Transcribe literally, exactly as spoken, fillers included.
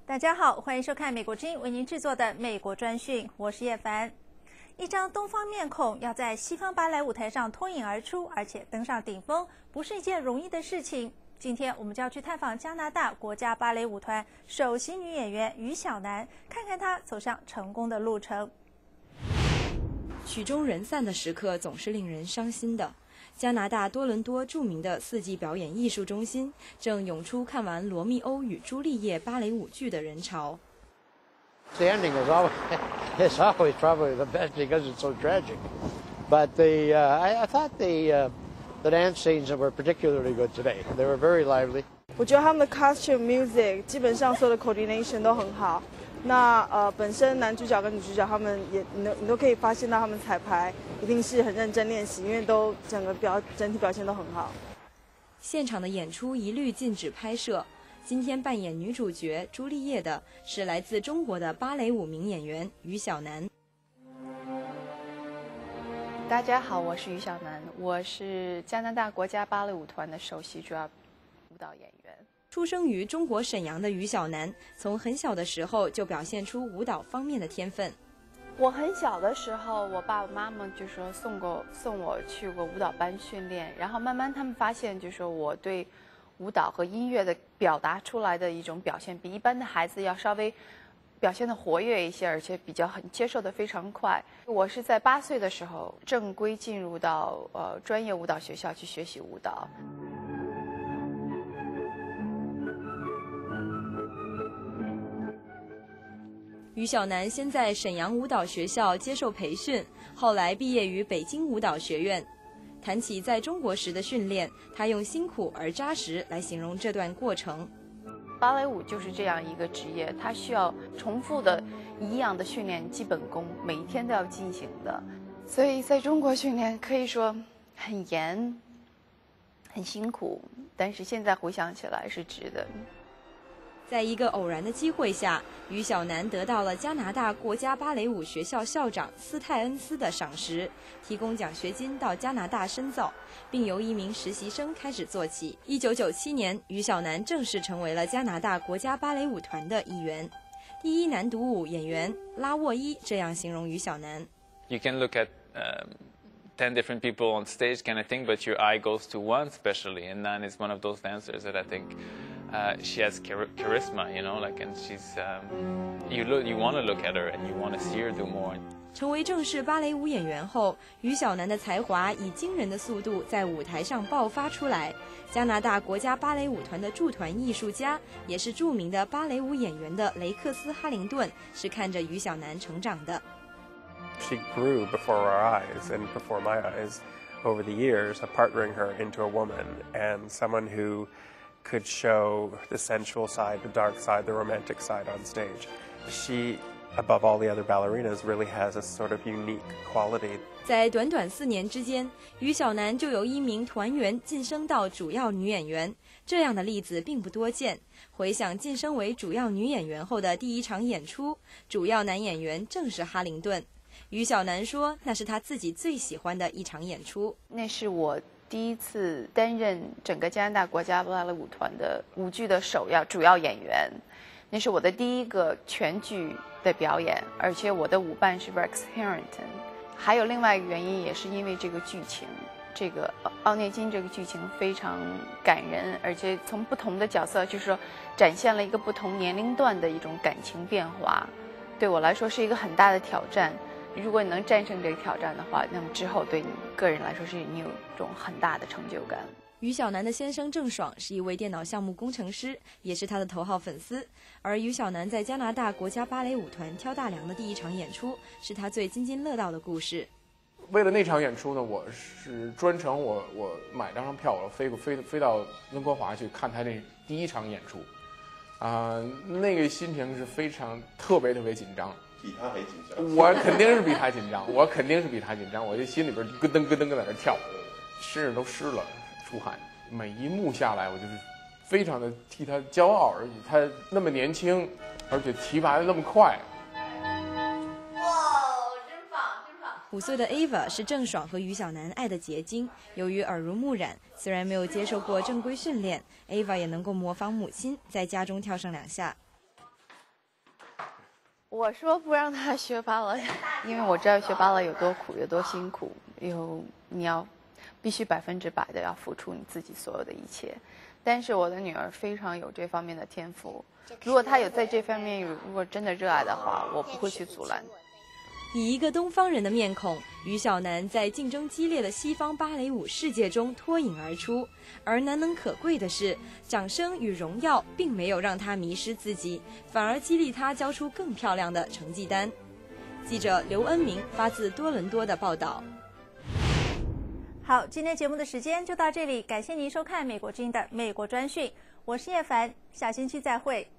大家好，欢迎收看美国之音为您制作的美国专讯，我是叶凡。一张东方面孔要在西方芭蕾舞台上脱颖而出，而且登上顶峰，不是一件容易的事情。今天我们就要去探访加拿大国家芭蕾舞团首席女演员于晓楠，看看她走向成功的路程。 曲终人散的时刻总是令人伤心的。加拿大多伦多著名的四季表演艺术中心正涌出看完《罗密欧与朱丽叶》芭蕾舞剧的人潮。 The ending is always, it's always probably the best because it's so tragic. But the, uh, I, I thought the, uh, the dance scenes were particularly good today. They were very lively. 我觉得他们的 costume music 基本上所有的 coordination 都很好。那呃，本身男主角跟女主角他们也你都你都可以发现到他们彩排一定是很认真练习，因为都整个表整体表现都很好。 现场的演出一律禁止拍摄。今天扮演女主角朱丽叶的是来自中国的芭蕾舞名演员于晓楠。 大家好，我是于晓楠，我是加拿大国家芭蕾舞团的首席主要舞蹈演员。 出生于中国沈阳的于晓楠，从很小的时候就表现出舞蹈方面的天分。 我很小的时候，我爸爸妈妈就说送过送我去过舞蹈班训练，然后慢慢他们发现，就说我对舞蹈和音乐的表达出来的一种表现，比一般的孩子要稍微表现的活跃一些，而且比较很接受的非常快。我是在八岁的时候正规进入到呃专业舞蹈学校去学习舞蹈。 于晓楠先在沈阳舞蹈学校接受培训，后来毕业于北京舞蹈学院。谈起在中国时的训练，他用辛苦而扎实来形容这段过程。 芭蕾舞就是这样一个职业，它需要重复的一样的训练基本功，每一天都要进行的。所以在中国训练可以说很严、很辛苦，但是现在回想起来是值得。 在一个偶然的机会下，于晓楠得到了加拿大国家芭蕾舞学校校长斯泰恩斯的赏识，提供奖学金到加拿大深造，并由一名实习生开始做起。一九九七年，于晓楠正式成为了加拿大国家芭蕾舞团的一员。第一男独舞演员拉沃伊这样形容于晓楠 ：You can look at um, ten different people on stage, kind of thing, but your eye goes to one especially, and Nan is one of those dancers that I think. Uh, she has char charisma, you know, like, and she's, um, you look, you want to look at her and you want to see her do more. 成为正式芭蕾舞演员后，于晓楠的才华以惊人的速度在舞台上爆发出来。加拿大国家芭蕾舞团的驻团艺术家，也是著名的芭蕾舞演员的雷克斯·哈灵顿，是看着于晓楠成长的。 She grew before our eyes and before my eyes over the years of partnering her into a woman and someone who could show the sensual side, the dark side, the romantic side on stage. She, above all the other ballerinas, really has a sort of unique quality. 在短短四年之间，于晓楠就由一名团员晋升到主要女演员，这样的例子并不多见。回想晋升为主要女演员后的第一场演出，主要男演员正是哈灵顿。于晓楠说，那是他自己最喜欢的一场演出。 那是我第一次担任整个加拿大国家芭蕾舞团的舞剧的首要主要演员，那是我的第一个全剧的表演，而且我的舞伴是 Rex Harrington。还有另外一个原因，也是因为这个剧情，这个奥涅金这个剧情非常感人，而且从不同的角色，就是说展现了一个不同年龄段的一种感情变化，对我来说是一个很大的挑战。如果你能战胜这个挑战的话，那么之后对你个人来说是你有一种很大的成就感。 于晓楠的先生郑爽是一位电脑项目工程师，也是他的头号粉丝。而于晓楠在加拿大国家芭蕾舞团挑大梁的第一场演出，是他最津津乐道的故事。 为了那场演出呢，我是专程我我买张张票，我飞过飞飞到温哥华去看他那第一场演出，啊、呃，那个心情是非常特别特别紧张。 比他还紧张， 我肯定是比他紧张，我肯定是比他紧张，我这心里边咯噔咯噔咯在那跳，身上都湿了，出汗。每一幕下来，我就是非常的替他骄傲，而且他那么年轻，而且提拔的那么快。 五岁的 Ava 是郑爽和于晓楠爱的结晶。由于耳濡目染，虽然没有接受过正规训练 ，Ava 也能够模仿母亲，在家中跳上两下。 我说不让他学芭蕾，因为我知道学芭蕾有多苦，有多辛苦，有你要必须百分之百的要付出你自己所有的一切。但是我的女儿非常有这方面的天赋，如果她有在这方面如果真的热爱的话，我不会去阻拦。 以一个东方人的面孔，于小楠在竞争激烈的西方芭蕾舞世界中脱颖而出。而难能可贵的是，掌声与荣耀并没有让她迷失自己，反而激励她交出更漂亮的成绩单。记者刘恩明发自多伦多的报道。 好，今天节目的时间就到这里，感谢您收看美国之音的美国专讯，我是叶凡，下星期再会。